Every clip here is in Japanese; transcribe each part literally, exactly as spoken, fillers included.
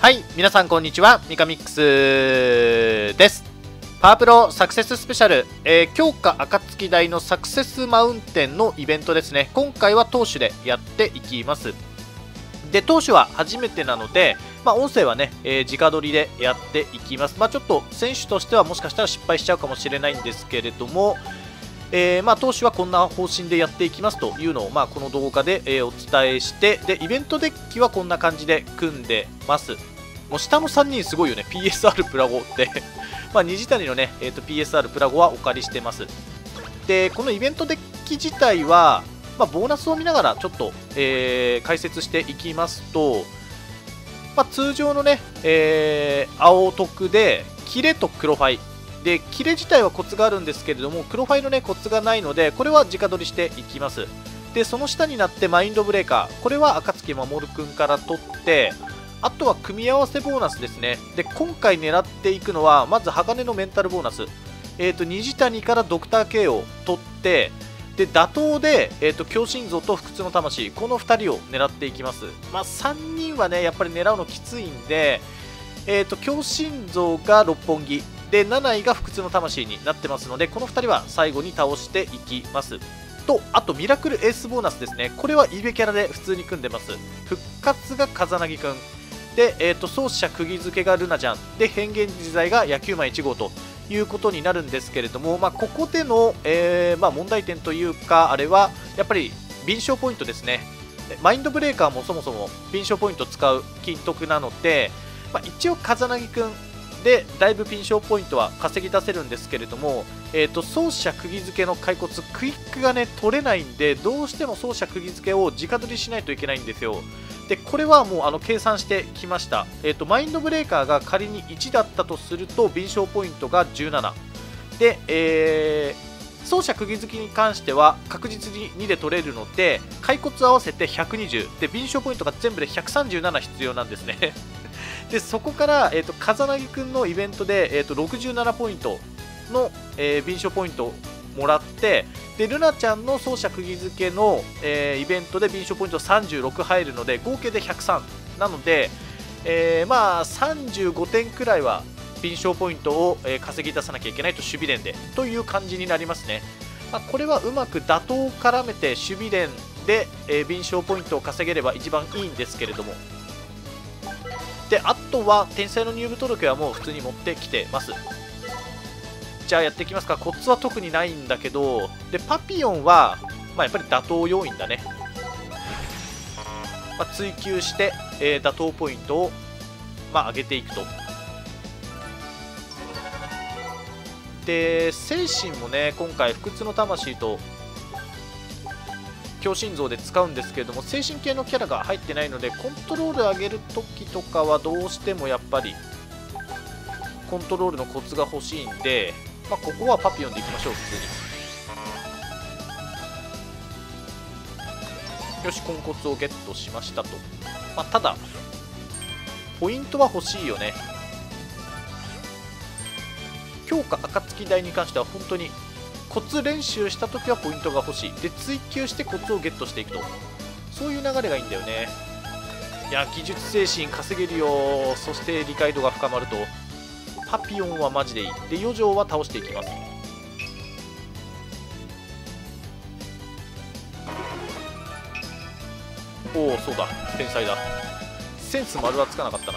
はい、皆さんこんにちは、ミカミックスです。パワープロサクセススペシャル、えー、強化暁台のサクセスマウンテンのイベントですね。今回は投手でやっていきます。で、投手は初めてなので、まあ、音声はね、えー、直撮りでやっていきます。まあ、ちょっと選手としてはもしかしたら失敗しちゃうかもしれないんですけれども、えー、まあ投手はこんな方針でやっていきますというのを、まあ、この動画で、えー、お伝えして、でイベントデッキはこんな感じで組んでます。もう下のさんにんすごいよね。 ピーエスアール プラゴってまあ虹谷のね、えー、と ピーエスアール プラゴはお借りしてます。でこのイベントデッキ自体は、まあ、ボーナスを見ながらちょっと、えー、解説していきますと、まあ、通常のね、えー、青徳でキレと黒ファイで、キレ自体はコツがあるんですけれども、黒ファイのね、コツがないので、これは直撮りしていきます。で、その下になってマインドブレーカー。これは暁守くんから取って、あとは組み合わせボーナスですね。で、今回狙っていくのは、まず鋼のメンタルボーナス。えっと、虹谷からドクター K を取って、で、打倒で、えっと、強心臓と不屈の魂。このふたりを狙っていきます。まあ、さんにんはね、やっぱり狙うのきついんで、えっと、強心臓が六本木。でなないが不屈の魂になってますので、このふたりは最後に倒していきますと、あとミラクルエースボーナスですね。これはイベキャラで普通に組んでます。復活が風なぎくんで、えー、と奏者釘付けがルナちゃんで、変幻自在が野球マンいち号ということになるんですけれども、まあ、ここでの、えーまあ、問題点というか、あれはやっぱり敏捷ポイントですね。マインドブレーカーもそもそも敏捷ポイント使う金徳なので、まあ、一応風なぎくんでだいぶピン賞ポイントは稼ぎ出せるんですけれども、えーと奏者釘付けの骸骨クイックがね取れないんで、どうしても奏者釘付けを直撮りしないといけないんですよ。でこれはもうあの計算してきました。えーとマインドブレーカーが仮にいちだったとすると敏捷ポイントがじゅうななで、えー、奏者釘付けに関しては確実ににで取れるので、骸骨合わせてひゃくにじゅうで、敏捷ポイントが全部でひゃくさんじゅうなな必要なんですねでそこから、えーと、風なぎくんのイベントで、えーと、ろくじゅうななポイントの、えー、敏捷ポイントをもらって、でルナちゃんの奏者釘付けの、えー、イベントで敏捷ポイントさんじゅうろく入るので、合計でひゃくさんなので、えー、まあさんじゅうごてんくらいは敏捷ポイントを、えー、稼ぎ出さなきゃいけないと、守備連でという感じになりますね。まあ、これはうまく打倒を絡めて守備連で、えー、敏捷ポイントを稼げれば一番いいんですけれども、であとは天才の入部届はもう普通に持ってきてます。じゃあやっていきますか。コツは特にないんだけど、でパピヨンは、まあ、やっぱり打倒要因だね。まあ、追求して、えー、打倒ポイントを、まあ、上げていくと。で精神もね、今回不屈の魂と強心臓で使うんですけれども、精神系のキャラが入ってないので、コントロール上げるときとかはどうしてもやっぱりコントロールのコツが欲しいんで、まあ、ここはパピヨンでいきましょう。普通によし、コンコツをゲットしましたと。まあ、ただポイントは欲しいよね。強化暁台に関しては本当にコツ練習したときはポイントが欲しい。で追求してコツをゲットしていくと、そういう流れがいいんだよね。いや技術精神稼げるよ。そして理解度が深まると、パピヨンはマジでいい。で余剰は倒していきます。おおそうだ、天才だ。センス丸はつかなかったな。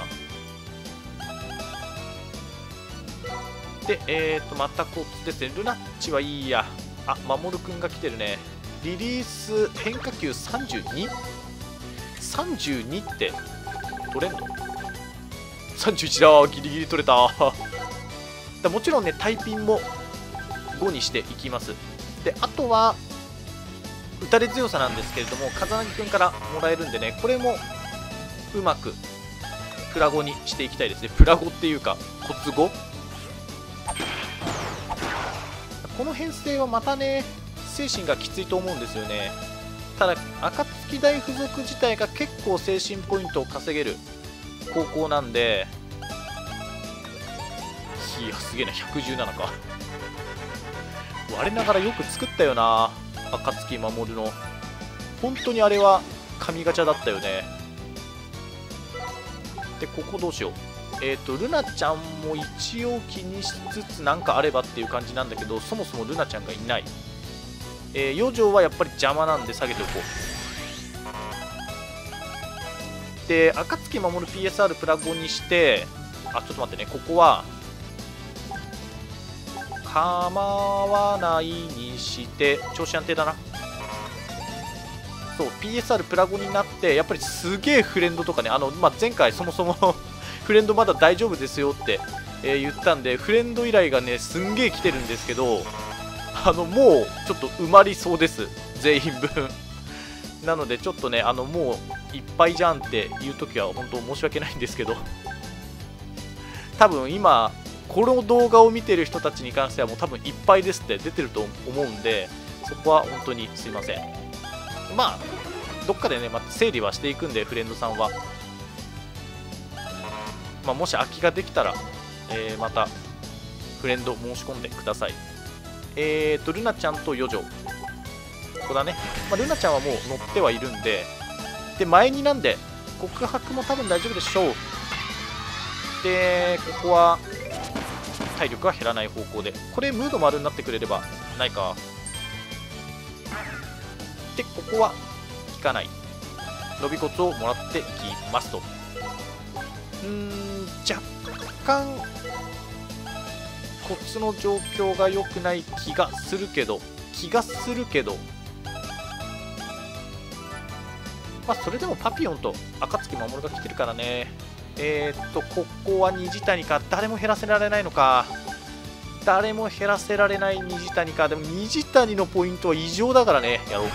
で、えーと、またコツですね。ルナッチはいいや。あ、守くんが来てるね。リリース変化球 さんじゅうに？さんじゅうに って取れんの？ さんじゅういち だ。ギリギリ取れただ。もちろんね、タイピンもごにしていきます。で、あとは、打たれ強さなんですけれども、風なぎくんからもらえるんでね、これもうまくプラゴにしていきたいですね。プラゴっていうか、コツご？この編成はまたね、精神がきついと思うんですよね。ただ暁台付属自体が結構精神ポイントを稼げる高校なんで、いやすげえな、ひゃくじゅうななか我ながらよく作ったよな、暁守の。本当にあれは神ガチャだったよね。 でここどうしよう。えっ、ー、とルナちゃんも一応気にしつつなんかあればっていう感じなんだけど、そもそもルナちゃんがいない。えー、余剰はやっぱり邪魔なんで下げておこう。で暁守る ピーエスアール プラごにして、あちょっと待ってね、ここは構わないにして調子安定だな。そう ピーエスアール プラごになってやっぱりすげえフレンドとかね、あの、まあ、前回そもそもフレンドまだ大丈夫ですよって、えー、言ったんでフレンド依頼がねすんげえ来てるんですけど、あのもうちょっと埋まりそうです、全員分なのでちょっとね、あのもういっぱいじゃんっていう時は本当申し訳ないんですけど、多分今この動画を見てる人たちに関してはもう多分いっぱいですって出てると思うんで、そこは本当にすいません。まあどっかでねまた整理はしていくんで、フレンドさんは、まあ、もし空きができたら、えー、またフレンド申し込んでください。えーとルナちゃんと余剰ここだね、まあ、ルナちゃんはもう乗ってはいるんで、で前になんで告白も多分大丈夫でしょう。でここは体力が減らない方向で、これムード丸になってくれればないか。でここは効かない、伸び骨をもらっていきますと。うーん若干骨の状況が良くない気がするけど気がするけどまあそれでもパピヨンと暁守が来てるからね。えー、っとここは虹谷か、誰も減らせられないのか、誰も減らせられない虹谷か。でも虹谷のポイントは異常だからね、やろう。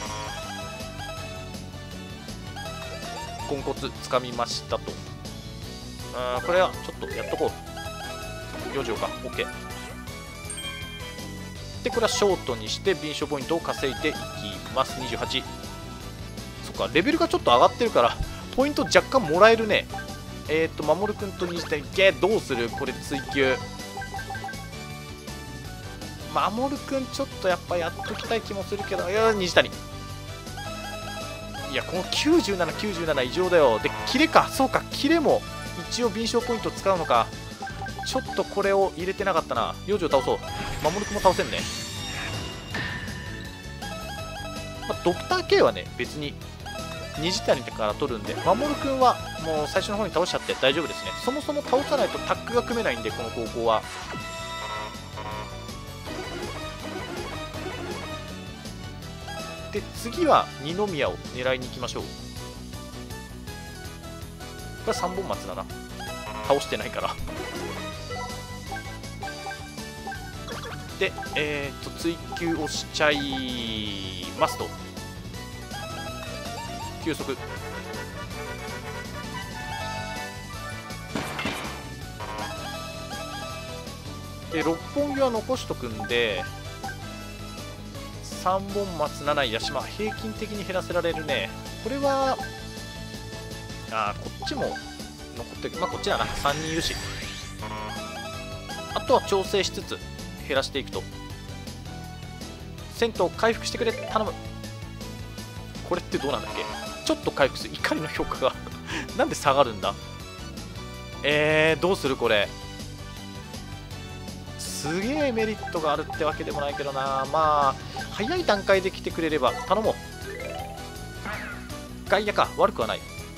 豚骨つかみましたと。あこれはちょっとやっとこう。余剰か OK で、これはショートにして敏捷ポイントを稼いでいきます。にじゅうはち。そっか、レベルがちょっと上がってるからポイント若干もらえるね。えっと守くんと虹谷、ゲーどうするこれ追求。守くんちょっとやっぱやっときたい気もするけど、いや虹谷、いやこのきゅうじゅうなな、きゅうじゅうなな異常だよ。でキレか、そうかキレも一応敏捷ポイント使うのか。ちょっとこれを入れてなかったな。幼女を倒そう。守くんも倒せんね。まあ、ドクター K はね別に虹谷から取るんで、守くんはもう最初の方に倒しちゃって大丈夫ですね。そもそも倒さないとタッグが組めないんで、この高校は。で次は二宮を狙いに行きましょう。これはさんぼん松だな、倒してないからでえー、っと追求をしちゃいますと。休息で六本木は残しとくんで、さんぼん松なな八島平均的に減らせられるね。これはあこっちも残ってる、まあこっちだな、さんにんいるし、あとは調整しつつ減らしていくと。銭湯回復してくれ頼む。これってどうなんだっけ、ちょっと回復する。怒りの評価がなんで下がるんだ。えー、どうするこれ。すげえメリットがあるってわけでもないけどな。まあ早い段階で来てくれれば頼もう。外野か、悪くはない。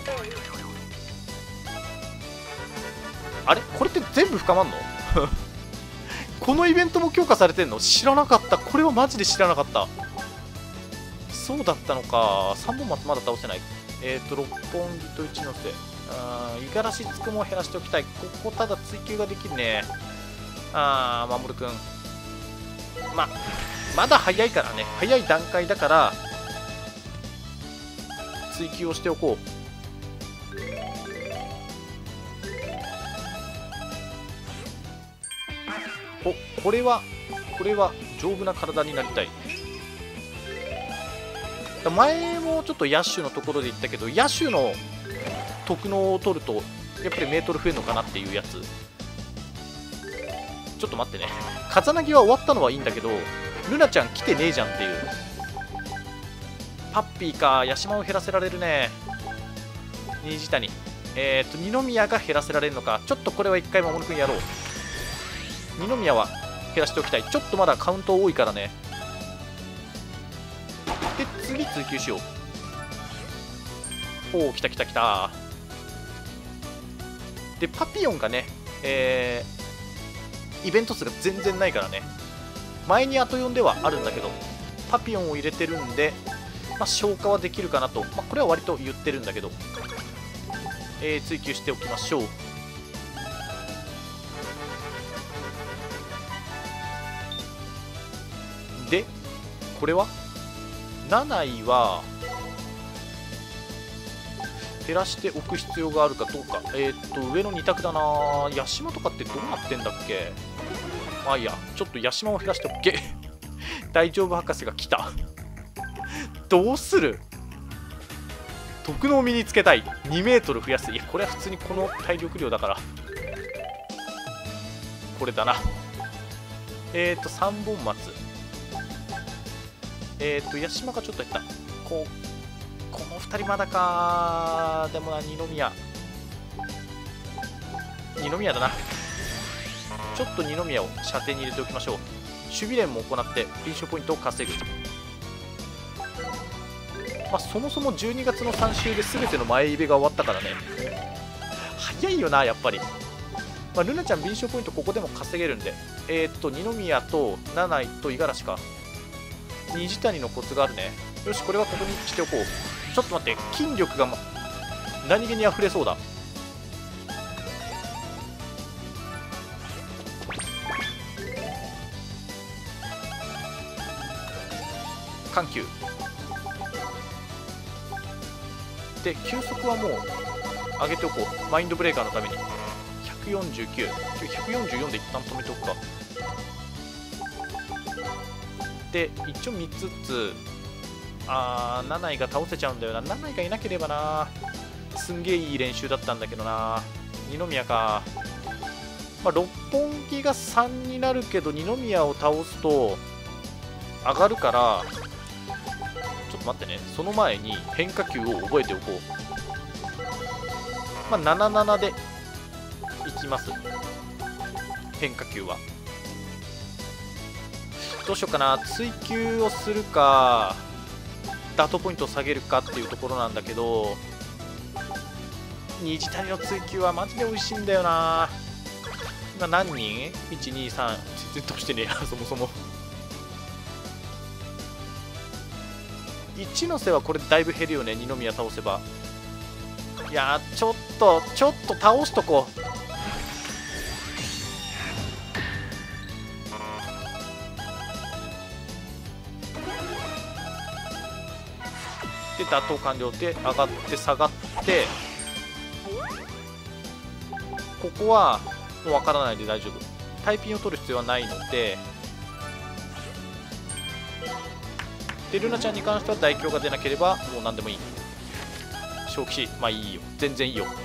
あれこれって全部深まんのこのイベントも強化されてんの知らなかった。これはマジで知らなかった。そうだったのか。さんぼん松まだ倒せない。えっ、ー、と六本木と一ノ瀬、五十嵐つくも減らしておきたい。ここただ追求ができるね。あー守くん、ままだ早いからね、早い段階だから追求をしておこう。おこれはこれは丈夫な体になりたい。前もちょっと野手のところで言ったけど、野手の特能を取るとやっぱりメートル増えるのかなっていうやつ。ちょっと待ってね、風なぎは終わったのはいいんだけどルナちゃん来てねえじゃんっていう。パッピーか、ヤシマを減らせられるね。虹谷えっと二宮が減らせられるのか。ちょっとこれは一回守君やろう。二宮は減らしておきたい。ちょっとまだカウント多いからね。で次追求しよう。おお、来た来た来た。でパピヨンがね、えー、イベント数が全然ないからね。前にあとよんではあるんだけど、パピヨンを入れてるんで、まあ、消化はできるかなと、まあ、これは割と言ってるんだけど、えー、追求しておきましょう。でこれはなないは減らしておく必要があるかどうか。えー、っと上のに択だな。ヤシマとかってどうなってんだっけ。まあいいや、ちょっとヤシマを減らしておけ。大丈夫博士が来た。どうする。特能を身につけたい。にメートル増やす。いやこれは普通にこの体力量だからこれだな。えっ、ー、とさんぼん松。えっ、ー、とヤシマがちょっと減った。こうこのふたりまだか。でもな、二宮二宮だな。ちょっと二宮を射程に入れておきましょう。守備連も行って臨床ポイントを稼ぐ。まあ、そもそもじゅうにがつのさん週で全ての前イベが終わったからね。早いよなやっぱり。まあ、ルナちゃん臨床ポイントここでも稼げるんで、えー、っと二宮と七井と五十嵐か。虹谷のコツがあるね。よし、これはここにしておこう。ちょっと待って、筋力が、ま、何気に溢れそうだ。緩急で球速はもう上げておこう。マインドブレーカーのためにひゃくよんじゅうきゅう、ひゃくよんじゅうよんで一旦止めておくか。で一応みっつずつ。あー、七井が倒せちゃうんだよな。七井がいなければな。すんげえいい練習だったんだけどな。二宮か。まあ、六本木がさんになるけど二宮を倒すと上がるから、ちょっと待ってね、その前に変化球を覚えておこう。まあ、ななななでいきます。変化球はどうしようかな。追球をするか打倒ポイントを下げるかっていうところなんだけど、虹谷の追球はマジで美味しいんだよな。今何人 ?いち、に、さん 全然倒してねえやそもそも。一ノ瀬はこれだいぶ減るよね、二宮倒せば。いやー、ちょっとちょっと倒しとこう。で打倒完了で上がって下がって、ここはもう分からないで大丈夫。タイピンを取る必要はないので、でルナちゃんに関しては大凶が出なければもう何でもいい。正気、まあいいよ、全然いいよ。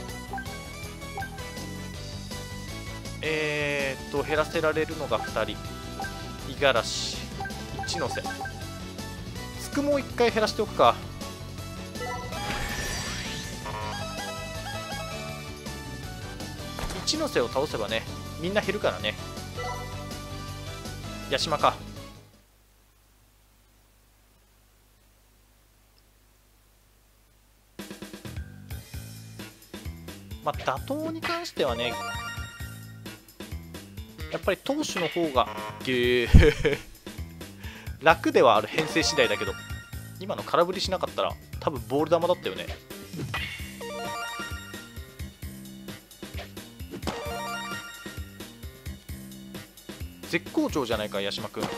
えーっと減らせられるのがふたり。五十嵐、一ノ瀬、つくもういっかい減らしておくか。一ノ瀬を倒せばね、みんな減るからね。八島か。まあ打倒に関してはね、やっぱり投手の方がゲー楽ではある。編成次第だけど、今の空振りしなかったら多分ボール球だったよね。絶好調じゃないか八島君。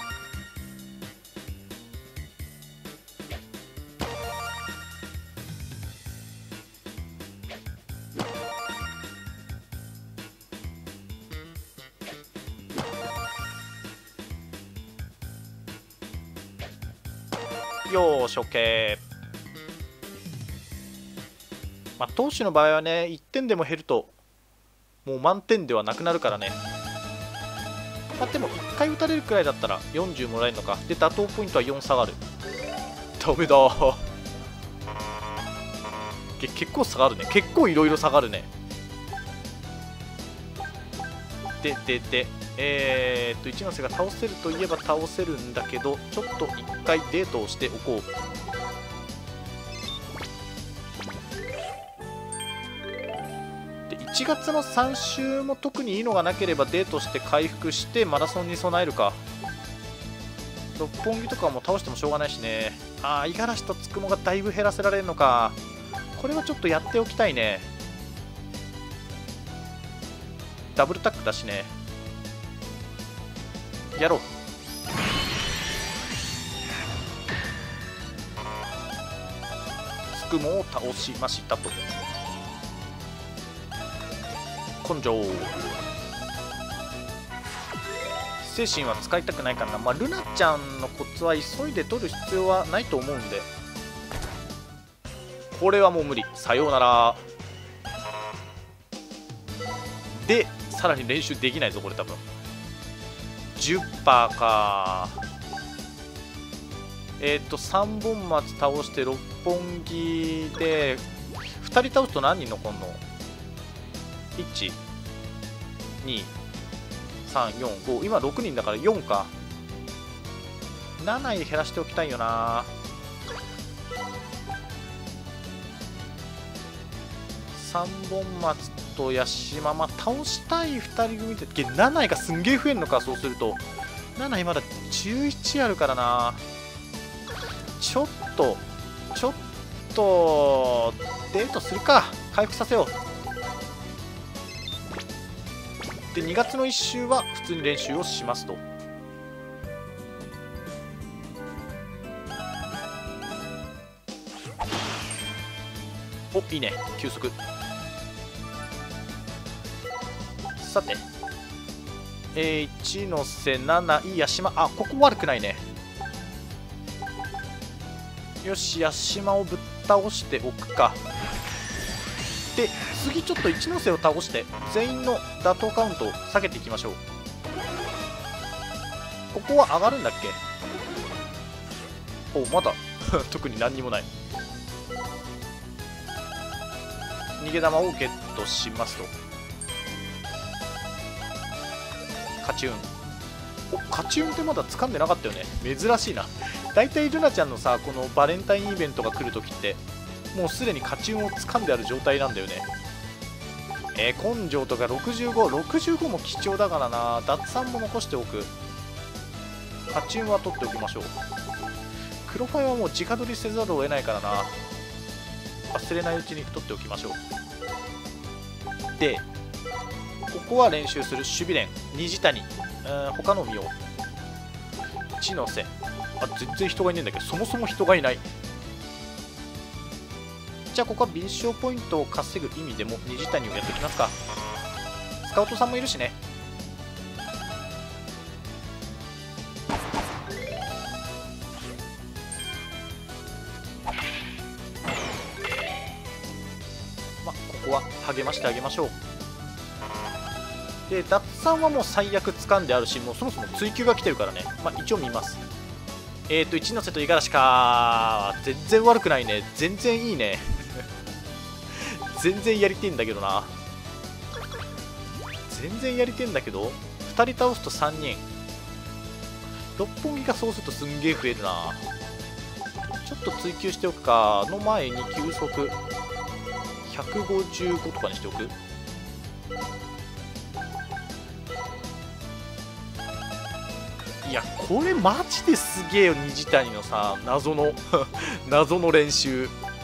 よーし OK。 まあ投手の場合はね、いってんでも減るともう満点ではなくなるからね。まあ、でもいっかい打たれるくらいだったらよんじゅうもらえるのか。で打倒ポイントはよん下がる。ダメだけ結構下がるね。結構いろいろ下がるね。でででえー、っと一ノ瀬が倒せるといえば倒せるんだけど、ちょっと一回デートをしておこう。でいちがつのさん週も特にいいのがなければデートして回復してマラソンに備えるか。六本木とかも倒してもしょうがないしね。ああ、五十嵐とつくもがだいぶ減らせられるのか。これはちょっとやっておきたいね。ダブルタックだしね。やろう。つくもを倒しましたと。根性。精神は使いたくないからな。まあルナちゃんのコツは急いで取る必要はないと思うんで、これはもう無理。さようなら。でさらに練習できないぞこれ多分。 じゅっパーセント か。えっ、ー、とさんぼん松倒して六本木でふたり倒すと何人残んの？ いち、に、さん、よん、ご、今ろくにんだからよんか。なな減らしておきたいよな。さんぼん松と八島、まあ、倒したいふたり組でなながすんげえ増えるのか。そうするとななまだじゅういちあるからな。ちょっとちょっとデートするか。回復させよう。でにがつのいっ週は普通に練習をしますと。お、いいね、急速。さて、えー、一ノ瀬、七井、八島。あ、ここ悪くないね。よし、八島をぶっ倒しておくか。で次ちょっと一ノ瀬を倒して全員の打倒カウントを下げていきましょう。ここは上がるんだっけ？お、まだ特に何にもない。逃げ玉をゲットしますと。カチューン。お、カチューンってまだ掴んでなかったよね。珍しいな。だいたいルナちゃんのさ、このバレンタインイベントが来るときってもうすでにカチューンを掴んである状態なんだよね。えー、根性とかろくじゅうご、ろくじゅうごも貴重だからな。脱散も残しておく。カチューンは取っておきましょう。黒ファイはもう直取りせざるを得ないからな。忘れないうちに取っておきましょう。でここは練習する守備練。虹谷、うん、他の見よう。一ノ瀬、あ、全然人がいないんだけど、そもそも人がいない。じゃあここは敏捷ポイントを稼ぐ意味でも虹谷をやっておきますか。スカウトさんもいるしね。まあここは励ましてあげましょう。で脱散はもう最悪掴んであるし、もうそもそも追求が来てるからね。まあ一応見ます。えっ、ー、と一ノ瀬と五十嵐か。全然悪くないね。全然いいね。全然やりてえんだけどな。全然やりてえんだけど、ふたり倒すとさんにん。六本木がそうするとすんげえ増えるな。ちょっと追求しておくか。の前に急速ひゃくごじゅうごとかにしておく。いやこれマジですげえよ。虹谷のさ、謎の謎の練習。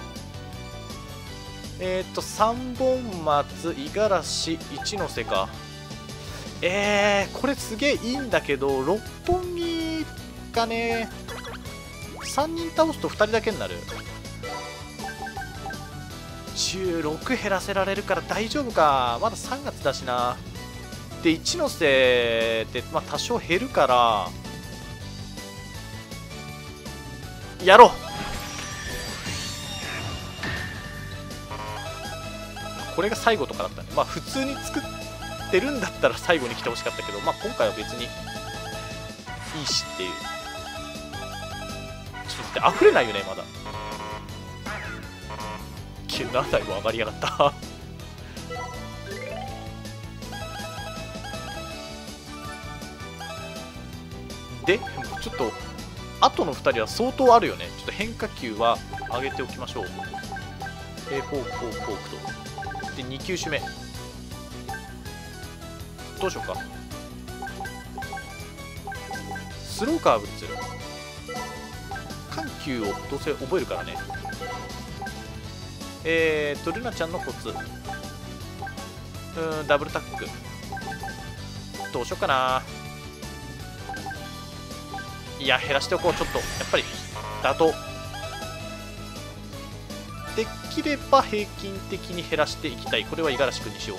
えっ、ー、とさんぼん松、五十嵐、一ノ瀬か。えー、これすげえいいんだけど、六本木がね、さんにん倒すとふたりだけになる。じゅうろく減らせられるから大丈夫か。まださんがつだしな。で一ノ瀬って、まあ、多少減るからやろう。これが最後とかだったね。まあ普通に作ってるんだったら最後に来てほしかったけど、まあ今回は別にいいしっていう。ちょっと待って、溢れないよねまだ。 やなな台も上がりやがったでちょっと後のふたりは相当あるよね。ちょっと変化球は上げておきましょう。えー、フォークフォークフォークとでに球種目どうしようか。スローカーブにする。緩急をどうせ覚えるからね。えーとルナちゃんのコツ、うーんダブルタックどうしようかな。いや減らしておこう。ちょっとやっぱり打倒できれば平均的に減らしていきたい。これは五十嵐君にしよう。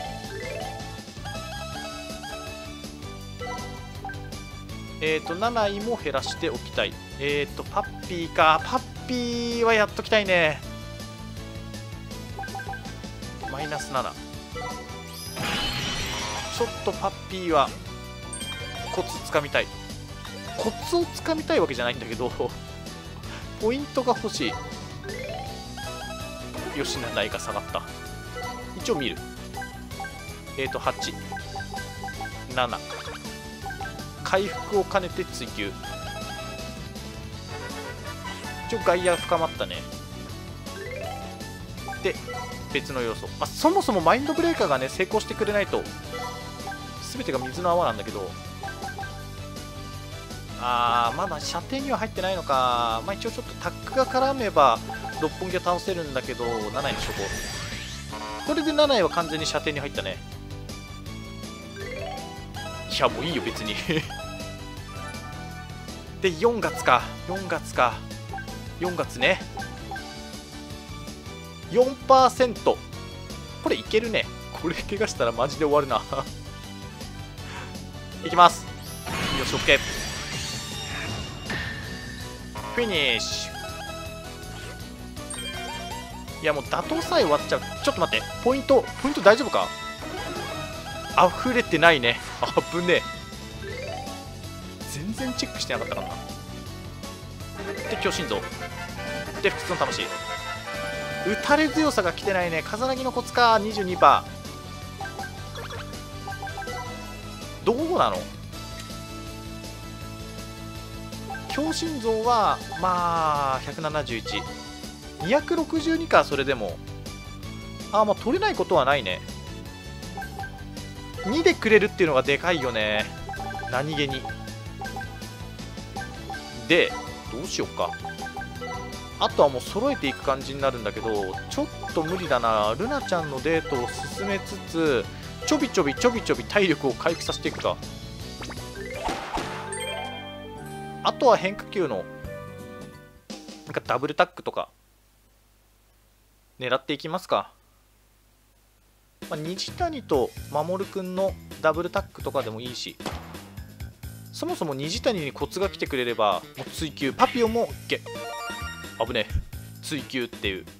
えっ、ー、となないも減らしておきたい。えっ、ー、とパッピーか。パッピーはやっときたいね。マイナスなな。ちょっとパッピーはコツつかみたい。コツをつかみたいわけじゃないんだけどポイントが欲しい。よしなないが下がった。一応見る。えっ、ー、とはち、なな回復を兼ねて追求。一応外野深まったね。で別の要素、まあ、そもそもマインドブレーカーがね成功してくれないと全てが水の泡なんだけど、あーまだ射程には入ってないのか。まあ、一応ちょっとタックが絡めば六本木は倒せるんだけどなないにしとこう。これでなないは完全に射程に入ったね。いやもういいよ別にでよんがつか。よんがつか。よんがつね よんパーセント。 これいけるね。これ怪我したらマジで終わるないきます。よし OK。 フィニッシュ。いやもう打倒さえ終わっちゃう。ちょっと待って、ポイントポイント大丈夫か。溢れてないね。あぶねえ。全然チェックしてなかったかな。で強心臓で不屈の魂。打たれ強さが来てないね。風なぎのコツか。 にじゅうにパーセント。どうなの。強心臓はまあひゃくななじゅういち、にひゃくろくじゅうにか。それでもあまあ取れないことはないね。にでくれるっていうのがでかいよね、何気に。でどうしようか。あとはもう揃えていく感じになるんだけど、ちょっと無理だな。ルナちゃんのデートを進めつつちょびちょびちょびちょび体力を回復させていくか。あとは変化球のなんかダブルタックとか狙っていきますか。まあ、虹谷と守くんのダブルタックとかでもいいし、そもそも虹谷にコツが来てくれればもう追求。パピオもいけ。危ねえ追求っていう。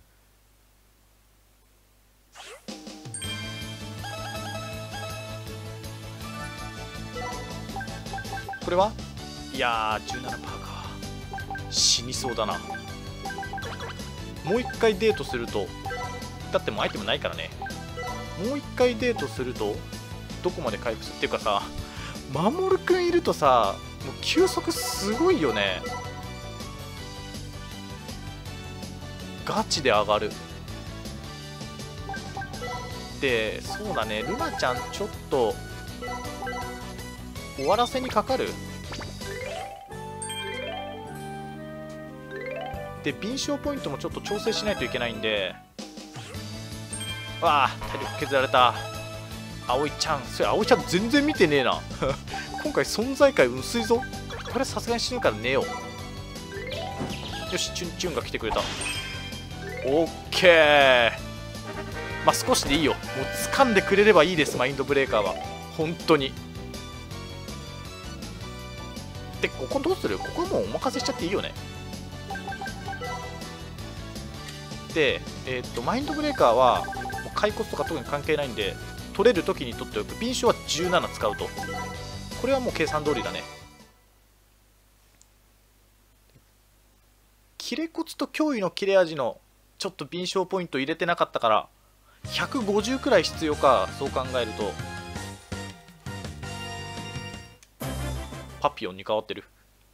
これはいやー じゅうななパーセント か。死にそうだな。もう一回デートすると、だってもうアイテムないからね。もう一回デートするとどこまで回復するっていうかさ、守くんいるとさもう球速すごいよね。ガチで上がる。でそうだね、ルナちゃんちょっと終わらせにかかる。で敏捷ポイントもちょっと調整しないといけないんで。わあ体力削られた。葵ちゃん、それ葵ちゃん全然見てねえな今回存在感薄いぞ。これさすがに死ぬから寝よう。よしチュンチュンが来てくれた。オッケー。まあ少しでいいよ。もう掴んでくれればいいです、マインドブレーカーは本当に。でここどうする。ここはもうお任せしちゃっていいよね。でえー、っとマインドブレーカーはもう回骨とか特に関係ないんで、取れる時に取っておく。敏捷はじゅうなな使うと、これはもう計算通りだね。切れ骨と脅威の切れ味のちょっと敏捷ポイント入れてなかったからひゃくごじゅうくらい必要か。そう考えるとパピオンに変わってる。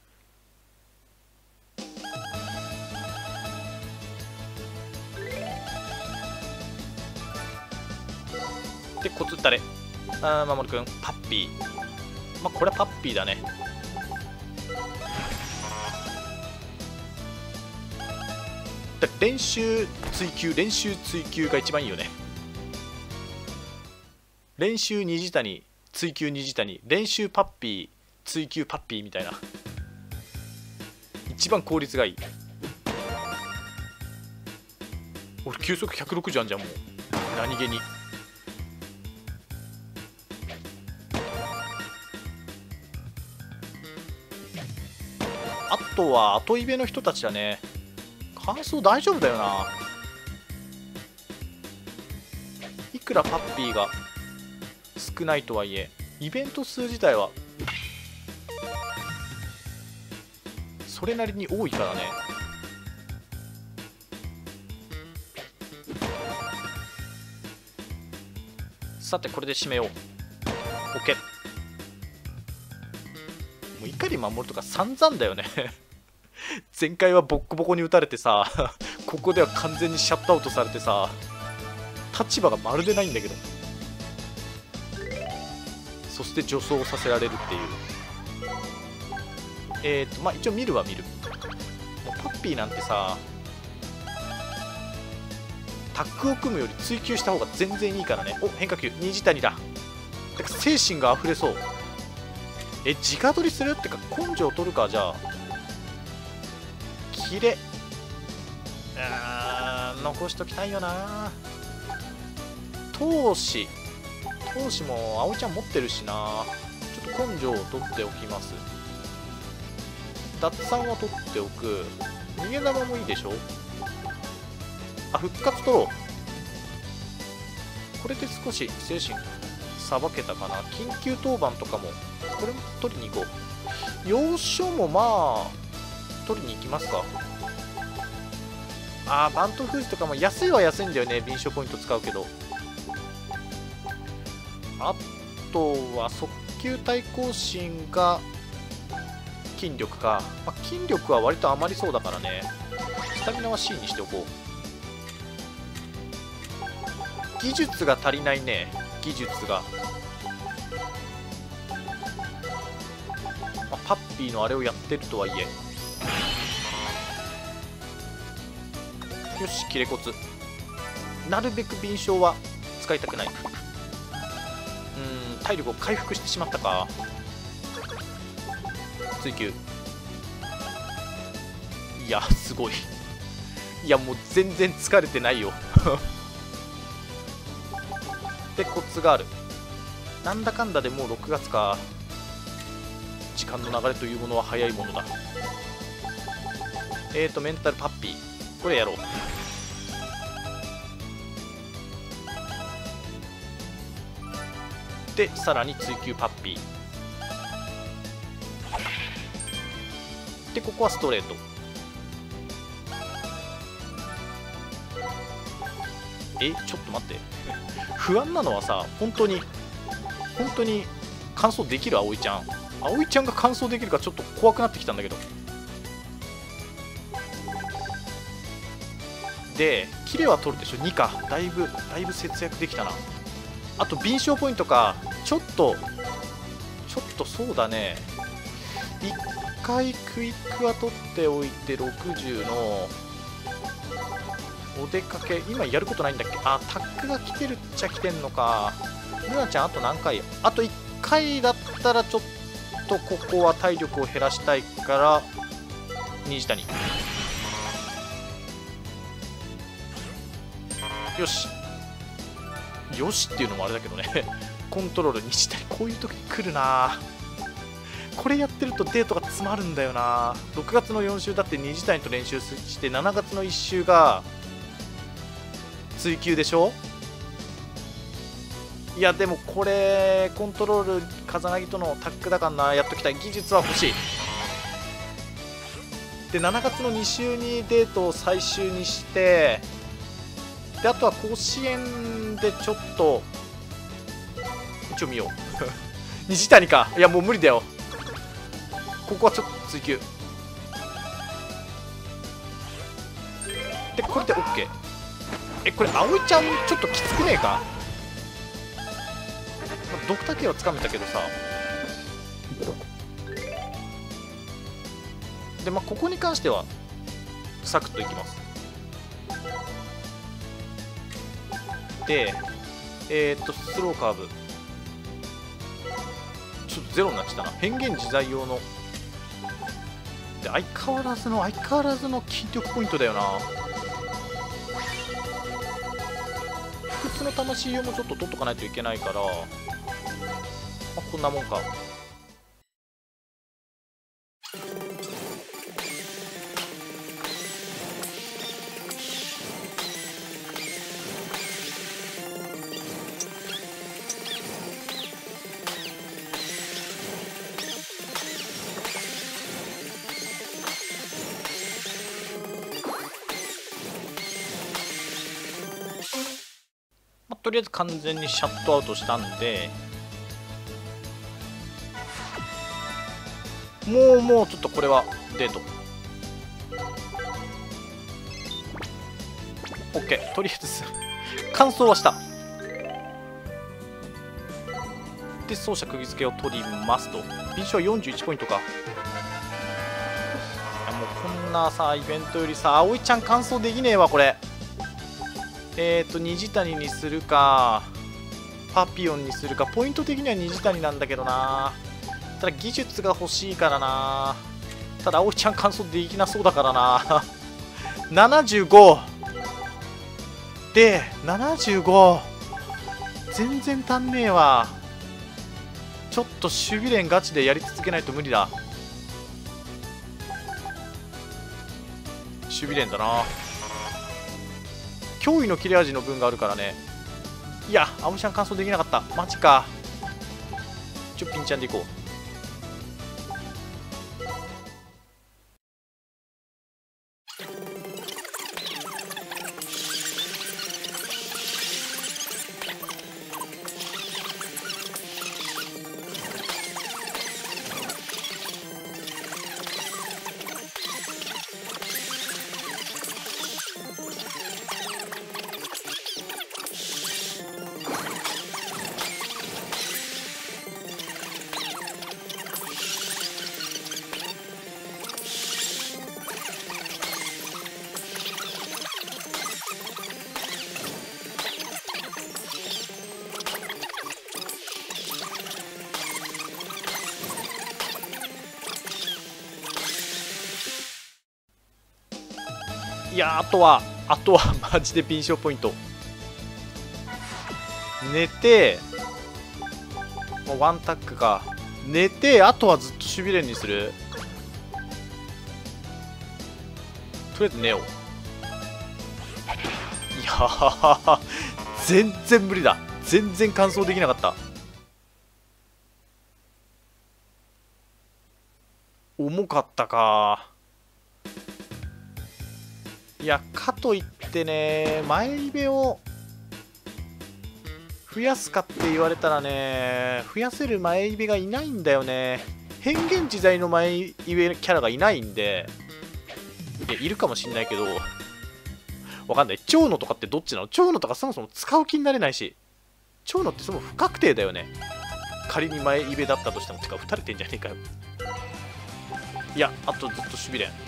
でコツ誰あー守くんパッピー。まあこれはパッピーだね。だ練習追求練習追求が一番いいよね。練習虹谷追求虹谷練習パッピー追求パッピーみたいな、一番効率がいい。俺球速ひゃくろくじゅうあんじゃんもう。何気にあとは後イベの人たちだね。乾燥大丈夫だよな。いくらパッピーが少ないとはいえイベント数自体はそれなりに多いからね。さてこれで締めよう。 OK。 もう怒り守るとか散々だよね前回はボッコボコに打たれてさここでは完全にシャットアウトされてさ、立場がまるでないんだけど、そして助走させられるっていう。えっとまあ一応見るは見る。もうパッピーなんてさタッグを組むより追求した方が全然いいからね。お変化球虹谷だ。てか精神が溢れそう。え直取りするってか根性取るか。じゃあキレあー残しときたいよな。闘志闘志も葵ちゃん持ってるしな。ちょっと根性を取っておきます。脱散は取っておく。逃げ玉もいいでしょ。あ復活取ろう。これで少し精神さばけたかな。緊急当番とかもこれも取りに行こう。要所もまあ取りに行きますか。あーバント封じとかも安いは安いんだよね。敏捷ポイント使うけど。あとは速球対抗心が筋力か、まあ、筋力は割と余りそうだからね。スタミナは C にしておこう。技術が足りないね。技術が、まあ、パッピーのあれをやってるとはいえ。よし切れ骨。なるべく敏捷は使いたくない。うーん体力を回復してしまったか。追求いやすごい。いやもう全然疲れてないよでコツがある。なんだかんだでもうろくがつか。時間の流れというものは早いものだ。えーとメンタルパッピーこれやろう。でさらに追求パッピーでここはストレート。えちょっと待って不安なのはさ、本当に本当に完走できる葵ちゃん葵ちゃんが完走できるかちょっと怖くなってきたんだけど。でキレは取るでしょ。にかだいぶだいぶ節約できたな。あと敏捷ポイントか。ちょっとちょっとそうだね。いっかいクイックは取っておいてろくじゅうのお出かけ。今やることないんだっけ。あタックが来てるっちゃ来てんのか。ルナちゃんあと何回。あといっかいだったらちょっとここは体力を減らしたいから虹谷。よしよしっていうのもあれだけどねコントロール虹谷こういう時に来るな。これやってるとデートが詰まるんだよな。ろくがつのよん週だって虹谷と練習してしちがつのいっ週が追求でしょ。いやでもこれコントロール風なぎとのタッグだからな。やっときたい。技術は欲しい。でしちがつのに週にデートを最終にしてであとは甲子園でちょっと一応見よう虹谷か。いやもう無理だよ、ここはちょっと追求で、これで OK。 え、これ葵ちゃんちょっときつくねえか、まあ、ドクター K はつかめたけどさ。でまあここに関してはサクッといきます。でえー、っとスローカーブちょっとゼロになっちゃったな。変幻自在用ので相変わらずの相変わらずの筋力ポイントだよな。不屈の魂用もちょっと取っとかないといけないから、まあ、こんなもんか。とりあえず完全にシャットアウトしたんで、もうもうちょっとこれはデート OK。 とりあえず完走はした。で走者釘付けを取りますと、ビジュはよんじゅういちポイントか。いやもうこんなさイベントよりさ葵ちゃん完走できねえわこれ。えっと虹谷にするかパピオンにするか。ポイント的には虹谷なんだけどな。ただ技術が欲しいからな。ただ葵ちゃん完走できなそうだからなななじゅうごでななじゅうご全然足んねえわ。ちょっと守備練ガチでやり続けないと無理だ。守備練だな。驚異の切れ味の分があるからね。いや葵ちゃん完走できなかった。マジか。ちょピンちゃんでいこう。いやあとはあとはマジでピンショポイント寝てもうワンタックか。寝てあとはずっと守備練にする。とりあえず寝よう。いやー全然無理だ。全然完走できなかった。重かったか。いやかといってね前イベを増やすかって言われたらね増やせる前イベがいないんだよね。変幻自在の前イベキャラがいないんで、いやいるかもしんないけどわかんない。蝶野とかってどっちなの。蝶野とかそもそも使う気になれないし、蝶野ってそも不確定だよね。仮に前イベだったとしても。てか撃たれてんじゃねえかよ。いやあとずっと守備練。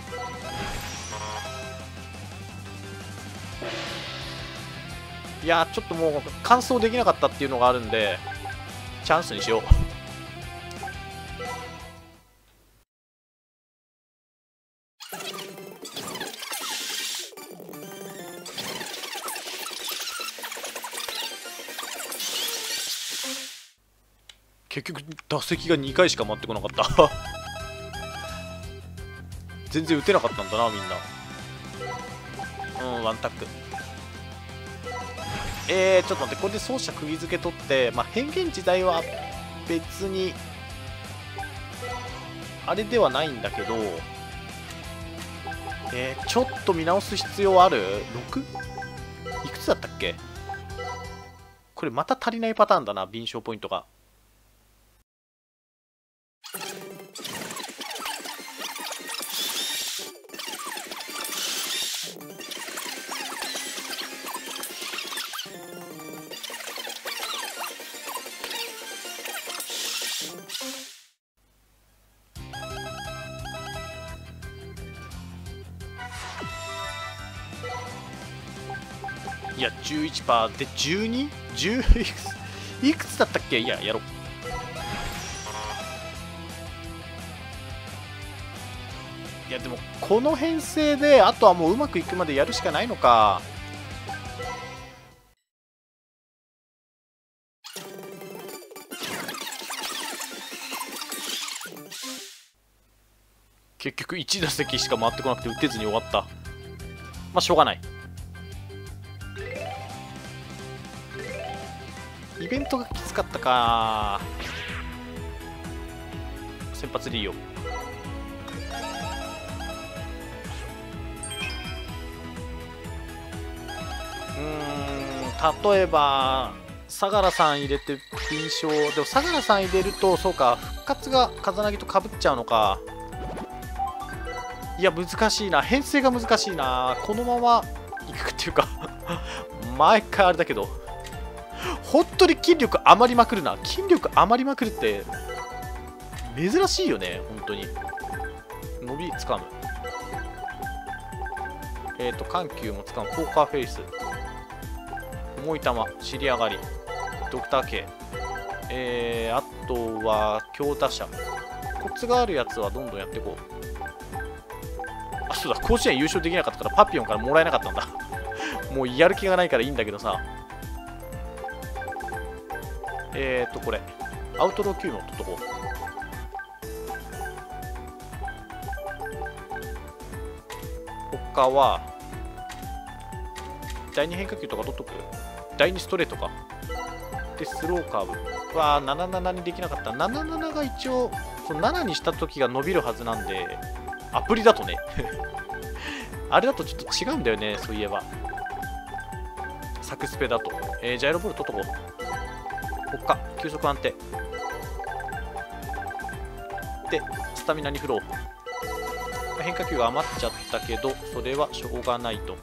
いやちょっともう完走できなかったっていうのがあるんでチャンスにしよう。結局打席がにかいしか回ってこなかった全然打てなかったんだなみんな。うんワンタック。えー、ちょっと待って、これで走者釘付け取って、まあ、変幻自在は別にあれではないんだけど、えー、ちょっと見直す必要ある ?ろく? いくつくつだったっけ？これまた足りないパターンだな、敏捷ポイントが。いや じゅういちパーセント で じゅうに？ じゅう いくついくつだったっけ？いややろう。いやでもこの編成であとはもううまくいくまでやるしかないのか。結局いち打席しか回ってこなくて打てずに終わった。まあしょうがない。イベントがきつかったか。先発でいいよ。うーん、例えば相良さん入れて敏捷。でも相良さん入れるとそうか、復活が風なぎとかぶっちゃうのか。いや難しいな、編成が難しいな。このままいくっていうか毎回あれだけど、本当に筋力余りまくるな。筋力余りまくるって珍しいよね、本当に。伸びつかむ。えっ、ー、と緩急もつかむ。ポーカーフェイス、重い球、尻上がり、ドクター K、えー、あとは強打者。コツがあるやつはどんどんやっていこう。あ、そうだ、甲子園優勝できなかったからパピオンからもらえなかったんだもうやる気がないからいいんだけどさ。えーとこれアウトロー級のとこ。他はだいに変化球とか取っとく。だいにストレートか。でスローカーブはななななにできなかった。ななななが一応そのななにした時が伸びるはずなんで、アプリだとねあれだとちょっと違うんだよね、そういえば。サクスペだと、えー、ジャイロボール取っとこう。他急速安定でスタミナにフロー。変化球が余っちゃったけどそれはしょうがないと。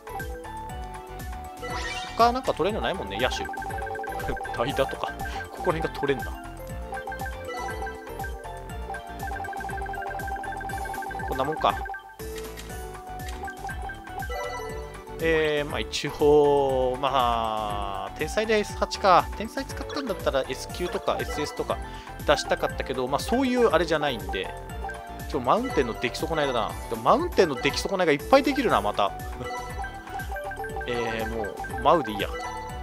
他なんか取れるのないもんね、野手代打とかここら辺が取れんな。こんなもんか。えー、まあ一応、まあ、天才で エスはち か。天才使ったんだったら エスきゅう とか エスエス とか出したかったけど、まあそういうあれじゃないんで、今日マウンテンの出来損ないだな。でもマウンテンの出来損ないがいっぱいできるな、また。えー、もう、マウでいいや。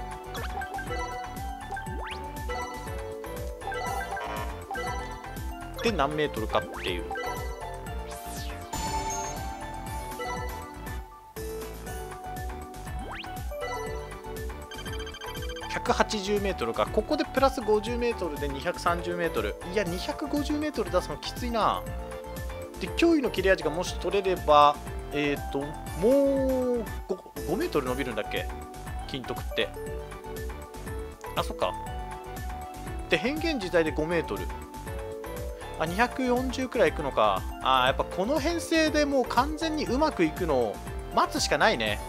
で、何メートルかっていう。ひゃくはちじゅうメートルか。ここでプラスごじゅうメートルでにひゃくさんじゅうメートル。いや、にひゃくごじゅうメートル出すのきついな。で、驚異の切れ味がもし取れれば、えっと、もう 5, ごメートル伸びるんだっけ、金徳って。あ、そっか。で、変幻自体でごメートル。あ、にひゃくよんじゅうくらいいくのか。あ、やっぱこの編成でもう完全にうまくいくのを待つしかないね。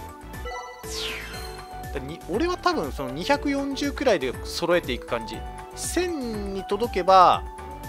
に俺は多分そのにひゃくよんじゅうくらいで揃えていく感じ。せんに届けば、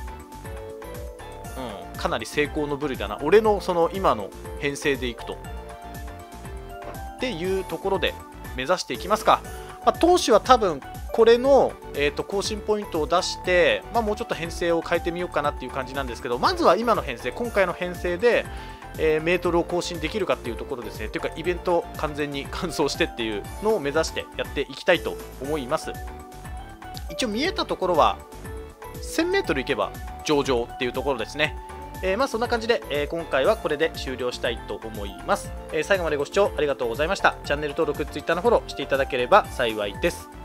うん、かなり成功の部類だな。俺のその今の編成でいくと。っていうところで目指していきますか。まあ、投手は多分これの、えー、と更新ポイントを出して、まあ、もうちょっと編成を変えてみようかなっていう感じなんですけど、まずは今の編成、今回の編成で、えー、メートルを更新できるかっていうところですね。というかイベント完全に完走してっていうのを目指してやっていきたいと思います。一応見えたところはせんメートルいけば上々っていうところですね。えー、まあそんな感じで、えー、今回はこれで終了したいと思います。えー、最後までご視聴ありがとうございました。チャンネル登録、Twitter のフォローしていただければ幸いです。